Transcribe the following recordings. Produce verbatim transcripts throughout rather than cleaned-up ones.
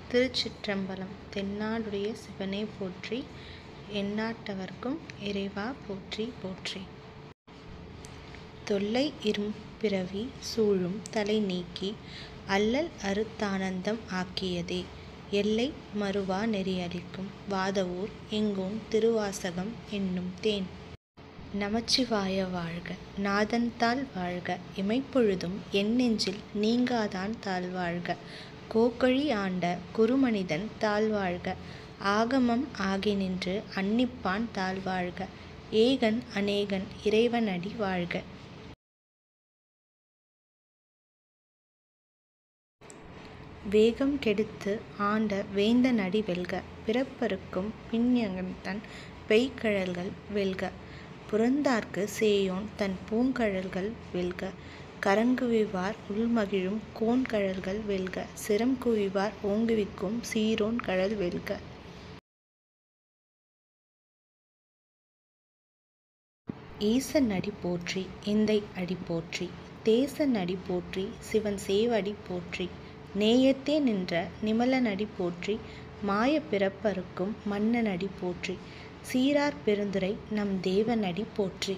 திருச்சிற்றம்பலம். தென்னாடுடைய சிவனே போற்றி, எந்நாட்டவர்க்கும் இறைவா போற்றி போற்றி. தொல்லை இரும்பிறவி சூழும் தலை நீக்கி அல்லல் அறுத்தானந்தம் ஆக்கியதே, எல்லை மறுவா நெறியளிக்கும் வாதவூர் எங்கோன் திருவாசகம் என்னும் தேன். நமச்சிவாய வாழ்க, நாதன் தாள் வாழ்க, இமைப்பொழுதும் என் நெஞ்சில் நீங்காதான் தாழ் வாழ்க, கோக்கழி ஆண்ட குருமனிதன் தாழ் வாழ்க, ஆகமம் ஆகி நின்று அன்னிப்பான் தாழ் வாழ்க, ஏகன் அநேகன் இறைவனடி வாழ்க. வேகம் கெடுத்து ஆண்ட வேந்தனடி வெல்க, பிறப்பறுக்கும் பிஞ்ஞகன் பெய்கழல்கள் வெல்க, புறந்தார்க்கு சேயோன் தன் பூங்கழல்கள் வெல்க, கரங்குவிவார் உள்மகிழும் கோன்கழல்கள் வெல்க, சிரம் குவிவார் ஓங்குவிக்கும் சீரோன் கழல் வெல்க. ஈசன் அடி போற்றி, எந்தை அடி போற்றி, தேசன் அடி போற்றி, சிவன் சேவடி போற்றி, நேயத்தே நின்ற நிமலனடி போற்றி, மாய பிறப்பறுக்கும் மன்னனடி போற்றி, சீரார் பெருந்துரை நம் தேவனடி போற்றி.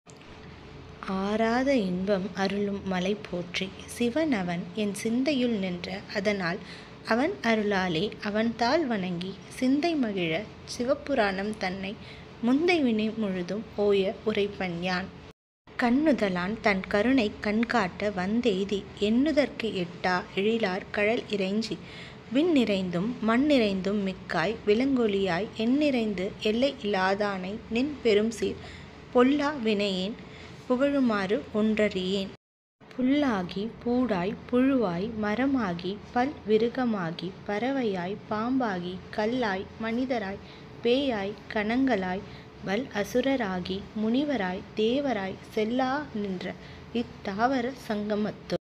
ஆராத இன்பம் அருளும் மலை போற்றி, சிவன் அவன் என் சிந்தையுள் நின்ற அதனால், அவன் அருளாலே அவன்தாள் வணங்கி சிந்தை மகிழ சிவபுராணம் தன்னை முந்தை வினை முழுதும் ஓய உரைப்பன் யான். கண்ணுதலான் தன் கருணை கண்காட்ட வந்தெய்தி, எண்ணுதற்கு எட்டா எழிலார் கழல் இறைஞ்சி, விண் நிறைந்தும் மண் நிறைந்தும் மிக்காய் விளங்கொளியாய், எண் நிறைந்து எல்லை இலாதானை நின் பெரும் சீர், பொல்லா வினையேன் புகழுமாறு ஒன்றறியேன். புல்லாகி பூடாய் புழுவாய் மரமாகி பல் விருகமாகி பறவையாய் பாம்பாகி கல்லாய் மனிதராய் பேயாய் கணங்களாய் வல் அசுரராகி முனிவராய் தேவராய் செல்லா நின்ற இத்தாவர சங்கமத்து,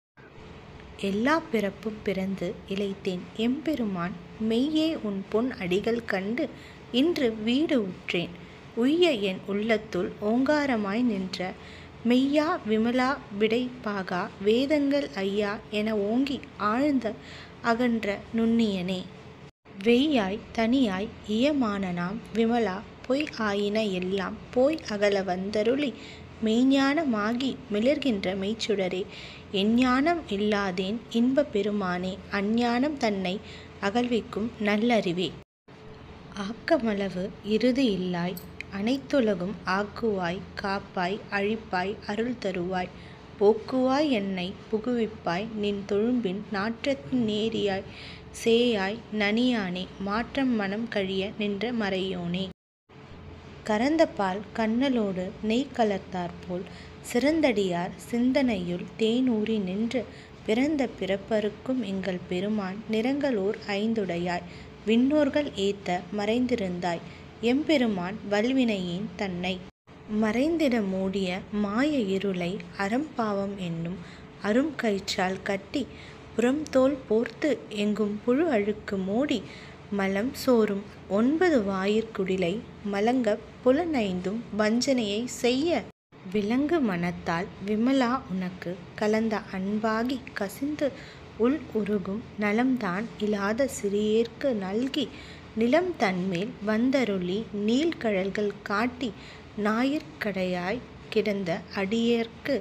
எல்லா பிறப்பும் பிறந்து இளைத்தேன் எம்பெருமான், மெய்யே உன் பொன் அடிகள் கண்டு இன்று வீடு உற்றேன், உய்ய என் உள்ளத்துள் ஓங்காரமாய் நின்ற மெய்யா விமலா விடைப்பாகா வேதங்கள் ஐயா என ஓங்கி ஆழ்ந்த அகன்ற நுண்ணியனே. வெய்யாய் தனியாய் இயமானனாம் விமலா, பொய் ஆயின எல்லாம் போய் அகல வந்தருளி, மெய்ஞானமாகி மிளர்கின்ற மெய்ச்சுடரே, எஞ்ஞானம் இல்லாதேன் இன்பப் பெருமானே, அஞ்ஞானம் தன்னை அகல்விக்கும் நல்லறிவே. ஆக்கமளவு இறுதி இல்லாய் அனைத்துலகும் ஆக்குவாய் காப்பாய் அழிப்பாய் அருள் தருவாய், போக்குவாய் என்னை புகுவிப்பாய் நின் தொழும்பின் நாற்றத்தின் நேரியாய் சேயாய் நனியானே, மாற்றம் மனம் கழிய நின்ற மறையோனே. கறந்த பால் கண்ணலோடு நெய் கலர்த்தாற்போல், சிறந்தடியார் சிந்தனையுள் தேனூறி நின்று, பிறந்த பிறப்பறுக்கும் எங்கள் பெருமான் நிறங்களோர் ஐந்துடையாய், விண்ணோர்கள் ஏத்த மறைந்திருந்தாய் எம்பெருமான் வல்வினையேன் தன்னை. மறைந்திட மூடிய மாய இருளை அறம்பாவம் என்னும் அரும் கயிற்றால் கட்டி, புறம்தோல் போர்த்து எங்கும் புழு அழுக்கு மூடி, மலம் சோறும் ஒன்பது வாயிற்குடிலை மலங்க புலனைந்தும் வஞ்சனையை செய்ய, விலங்கு மனத்தால் விமலா உனக்கு கலந்த அன்பாகி கசிந்து உள் உருகும் நலம்தான் இல்லாத சிறியேற்கு நல்கி, நிலம் தன்மேல் வந்தருளி நீள்கழல்கள் காட்டி, ஞாயிற்கடையாய் கிடந்த அடியேற்கு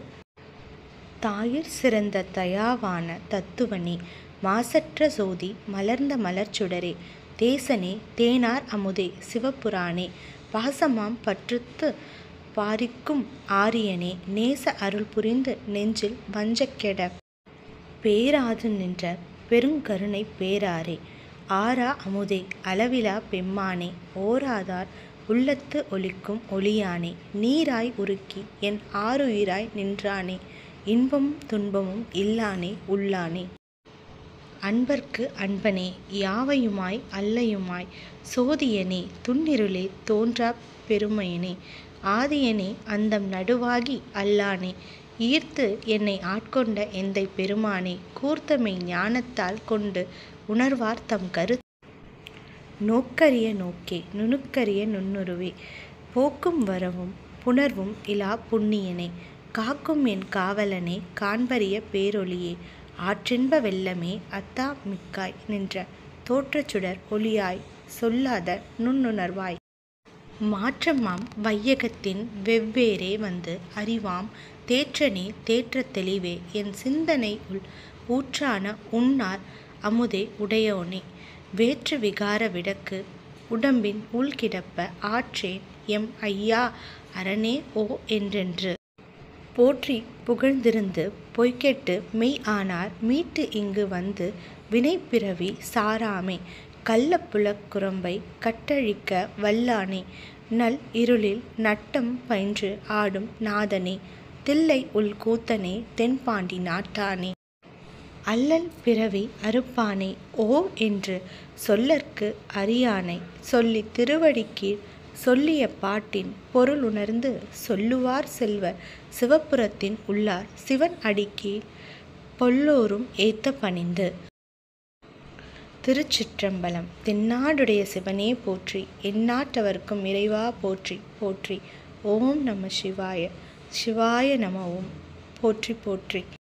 தாயிற் சிறந்த தயாவான தத்துவனே, மாசற்ற சோதி மலர்ந்த மலர்ச்சுடரே, தேசனே தேனார் அமுதே சிவபுராணே, பாசமாம் பற்றுத்து பாரிக்கும் ஆரியனே, நேச அருள் புரிந்து நெஞ்சில் வஞ்சக்கெட பேராது நின்ற பெருங்கருணை பேராரே, ஆரா அமுதே அளவிலா பெம்மானே, ஓராதார் உள்ளத்து ஒளிக்கும் ஒளியானே, நீராய் உருக்கி என் ஆருயிராய் நின்றானே, இன்பமும் துன்பமும் இல்லானே உள்ளானே. அன்பர்க்கு அன்பனே யாவையுமாய் அல்லையுமாய், சோதியனே துன்னிருளே தோன்றா பெருமையனே, ஆதியனே அந்தம் நடுவாகி அல்லானே, ஈர்த்து என்னை ஆட்கொண்ட எந்தை பெருமானே, கூர்த்தமை ஞானத்தால் கொண்டு உணர்வார் தம் கரு நோக்கரிய நோக்கே நுணுக்கரிய நுண்ணுருவே, போக்கும் வரவும் புணர்வும் இலா புண்ணியனே, காக்கும் என் காவலனே காண்பரிய பேரொளியே, ஆற்றின்ப வெள்ளமே அத்தா மிக்காய் நின்ற தோற்றச்சுடர் ஒளியாய் சொல்லாத நுண்ணுணர்வாய் மாற்றமாம் வையகத்தின் வெவ்வேறே வந்து அறிவாம் தேற்றனே தேற்றத் தெளிவே என் சிந்தனை உள் ஊற்றான உன்னார் அமுதே உடையோனே வேற்று விகார விடக்கு உடம்பின் உள்கிடப்ப ஆற்றேன் எம் ஐயா அரணே ஓ என்றென்று போற்றி புகழ்ந்திருந்து பொய்கெட்டு மெய் ஆனார் மீட்டு இங்கு வந்து வினைப்பிறவி சாராமே கள்ளப்புலக் குரம்பை கட்டழிக்க வல்லானே நல் இருளில் நட்டம் பயின்று ஆடும் நாதனே தில்லை உள் கூத்தனே தென்பாண்டி நாட்டானே அல்லல் பிறவி அறுப்பானே ஓ என்று சொல்லற்கு அறியானை சொல்லி திருவடிக்கீழ் சொல்லிய பாட்டின் பொருள் உணர்ந்து சொல்லுவார் செல்வர் சிவபுரத்தின் உள்ளார் சிவன் அடிக்கீழ் பொல்லோரும் ஏத்த பணிந்து. திருச்சிற்றம்பலம். தென்னாடுடைய சிவனே போற்றி, எந்நாட்டவர்க்கும் இறைவா போற்றி போற்றி. ஓம் நம சிவாய. சிவாய நம. ஓம். போற்றி போற்றி.